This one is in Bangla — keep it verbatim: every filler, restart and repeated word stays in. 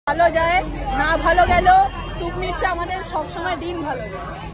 ভালো যায়, না ভালো গেল সুখ নিচ্ছে আমাদের সবসময় দিন ভালো যায়।